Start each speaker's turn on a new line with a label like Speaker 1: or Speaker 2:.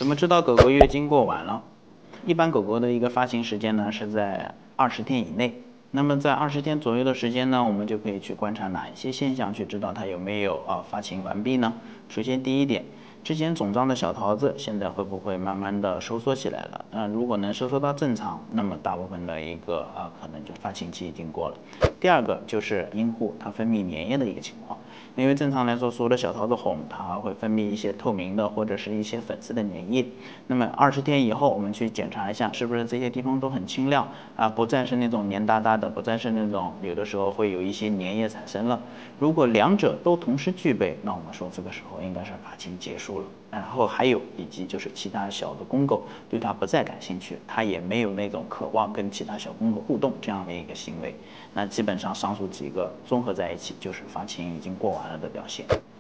Speaker 1: 怎么知道狗狗月经过晚了？一般狗狗的一个发情时间呢是在20天以内。那么在20天左右的时间呢，我们就可以去观察哪一些现象，去知道它有没有发情完毕呢？首先第一点，之前肿胀的小桃子现在会不会慢慢的收缩起来了？如果能收缩到正常，那么大部分的一个可能就发情期已经过了。第二个就是阴户它分泌粘液的一个情况。因为正常来说，所有的小桃子红，它会分泌一些透明的或者是一些粉色的粘液。那么20天以后，我们去检查一下，是不是这些地方都很清亮不再是那种黏哒哒的，不再是那种有的时候会有一些粘液产生了。如果两者都同时具备，那我们说这个时候应该是发情结束了。然后还有以及就是其他小的公狗对它不再感兴趣，它也没有那种渴望跟其他小公狗互动这样的一个行为，那基本上上述几个综合在一起，就是发情已经过完了的表现。